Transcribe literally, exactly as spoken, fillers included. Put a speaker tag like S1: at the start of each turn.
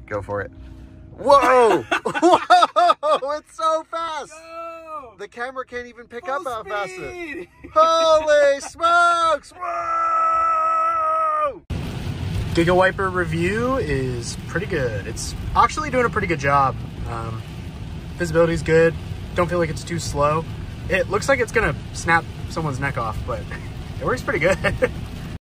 S1: Go for it. Whoa! Whoa! It's so fast!
S2: Yo!
S1: The camera can't even pick
S2: Full
S1: up how fast it
S2: speed!
S1: is. Holy smokes! Whoa!
S3: Giga Wiper review is pretty good. It's actually doing a pretty good job. Um, visibility's good. Don't feel like it's too slow. It looks like it's gonna snap someone's neck off, but it works pretty good.